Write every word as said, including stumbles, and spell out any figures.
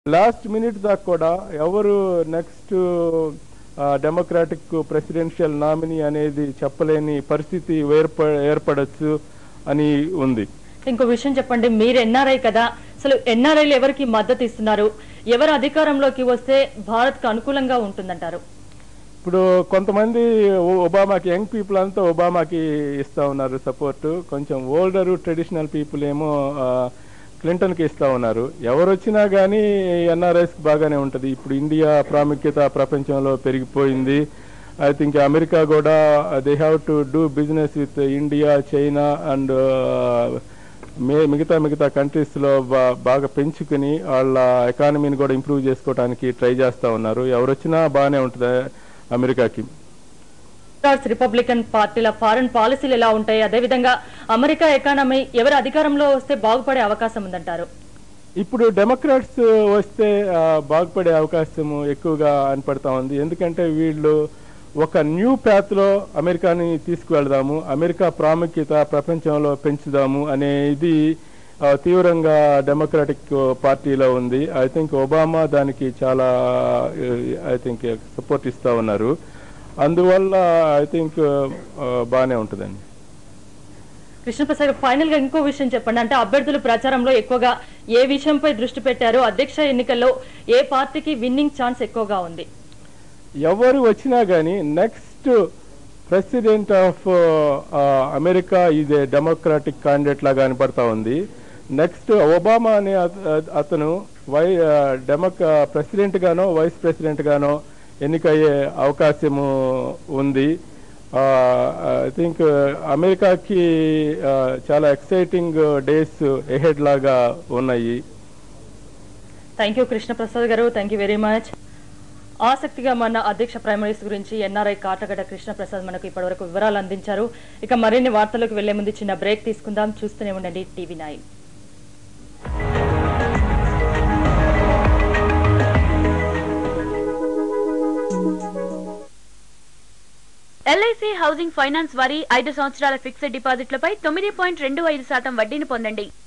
Last minute దాకా కూడా ఎవరు నెక్స్ట్ డెమోక్రాటిక్ ప్రెసిడెన్షియల్ నామినీ అనేది చెప్పలేని పరిస్థితి ఏర్ప ఏర్పడచ్చు అని ఉంది. ఇంకో విషయం చెప్పండి, మీరు ఎన్ఆర్ఐ కదా, అసలు ఎన్ఆర్ఐలు ఎవరికి మద్దతు ఇస్తున్నారు? ఎవరు అధికారంలోకి వస్తే భారత్ కు అనుకూలంగా ఉంటుందంటారు? ఇప్పుడు కొంతమంది ఒబామాకి, యంగ్ పీపుల్ అంతా ఒబామాకి ఇస్తా ఉన్నారు సపోర్ట్. కొంచెం ఓల్డర్ ట్రెడిషనల్ పీపుల్ ఏమో క్లింటన్కి ఇస్తా ఉన్నారు. ఎవరు వచ్చినా కానీ ఎన్ఆర్ఐస్కి బాగానే ఉంటుంది. ఇప్పుడు ఇండియా ప్రాముఖ్యత ప్రపంచంలో పెరిగిపోయింది. ఐ థింక్ అమెరికా కూడా they have to do business with India, China and మిగతా మిగతా కంట్రీస్లో బాగా పెంచుకుని వాళ్ళ ఎకానమీని కూడా ఇంప్రూవ్ చేసుకోవడానికి ట్రై చేస్తూ ఉన్నారు. ఎవరు వచ్చినా బాగానే ఉంటుంది అమెరికాకి. రిపబ్లికన్ పార్టీల ఫారెన్ పాలసీలు ఎలా ఉంటాయి, అదేవిధంగా అమెరికా ఎకానమీ ఎవరు అధికారంలో వస్తే బాగుపడే అవకాశం ఉందంటారు? ఇప్పుడు డెమోక్రాట్స్ వస్తే బాగుపడే అవకాశం ఎక్కువగా అనిపడతా ఉంది. ఎందుకంటే వీళ్ళు ఒక న్యూ ప్యాత్ లో అమెరికాని తీసుకువెళదాము, అమెరికా ప్రాముఖ్యత ప్రపంచంలో పెంచుదాము అనేది తీవ్రంగా డెమోక్రాటిక్ పార్టీలో ఉంది. ఐ థింక్ ఒబామా దానికి చాలా ఐ థింక్ సపోర్ట్ ఇస్తా ఉన్నారు. అందువల్ల ఐ థింక్ బాగానే ఉంటుందండి. కృష్ణప్రసాద్, ఫైనల్ గా ఇంకో విషయం చెప్పండి. అంటే అభ్యర్థులు ప్రచారంలో ఎక్కువగా ఏ విషయంపై దృష్టి పెట్టారు? అధ్యక్ష ఎన్నికల్లో ఏ పార్టీకి విన్నింగ్ ఛాన్స్ ఎక్కువగా ఉంది? ఎవరు వచ్చినా గానీ next president of America is a democratic candidate లాగా కనపడతా ఉంది. నెక్స్ట్ ఒబామా అనే అతను వై డెమోక్రా ప్రెసిడెంట్ గానో వైస్ ప్రెసిడెంట్ గానో ఎన్నికయ్యే అవకాశము ఉంది. ఐ థింక్ అమెరికాకి చాలా ఎక్సైటింగ్ డేస్ ఎహెడ్ లాగా ఉన్నాయి. థ్యాంక్ యూ కృష్ణప్రసాద్ గారు, థ్యాంక్ యూ వెరీ మచ్. ఆసక్తిగా మన అధ్యక్ష ప్రైమరీస్ గురించి ఎన్ఆర్ఐ కాటగడ్డ కృష్ణప్రసాద్ మనకు ఇప్పటివరకు వివరాలు అందించారు. ఇక మరిన్ని వార్తలకు వెళ్లే ముందు చిన్న బ్రేక్ తీసుకుందాం. చూస్తూనే ఉండండి TV nine. LIC housing finance వారి ఐదు సంవత్సరాల ఫిక్స్డ్ డిపాజిట్లపై తొమ్మిది పాయింట్ రెండు ఐదు శాతం వడ్డీని పొందండి.